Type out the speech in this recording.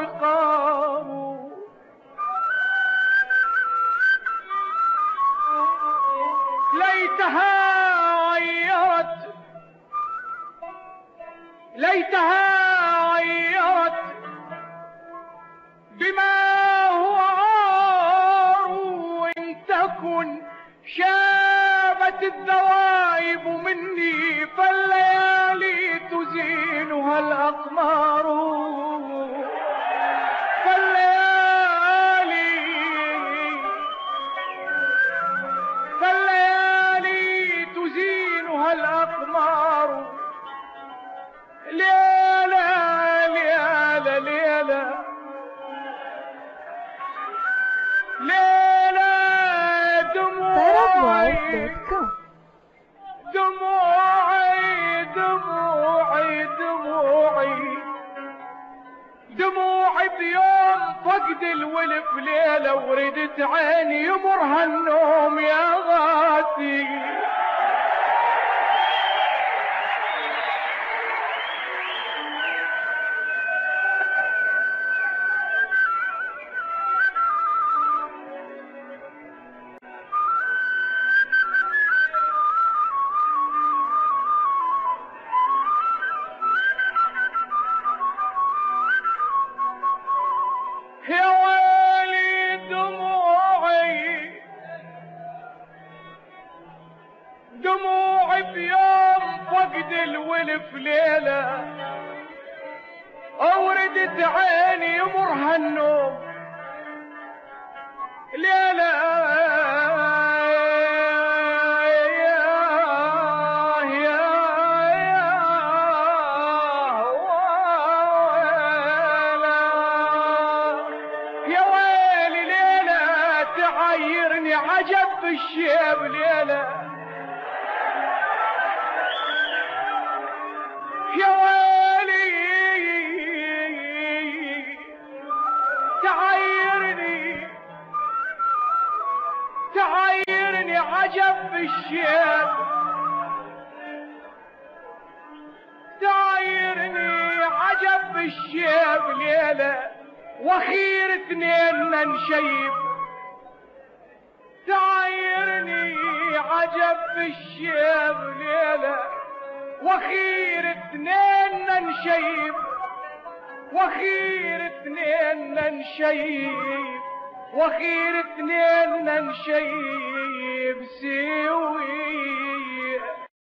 وقار. ليتها عيرت، ليتها عيرت بما هو عار، وإن تكن شابت الذوائب مني فالليالي تزينها الأقمار. فالليالي تزينها الأقمار. ليلة ليلة ليلة ليلة دموعي دموعي دموعي دموعي دموعي بيوم فقد الولف ليلة، وردت عيني يمرها النوم يا غاتي. يا ويلي دموعي دموعي بيوم فقد الولف ليلة، أوردت عيني يمرها النوم ليلة. عجب بالشيب ليلة، يا ويلي تعيرني تعيرني عجب بالشيب، تعيرني عجب بالشيب ليلة، واخير اثنين نشيب. تعيرني عجب بالشيب ليلة، واخير اثنين نشيب، واخير اثنين نشيب، واخير اثنين نشيب سوي.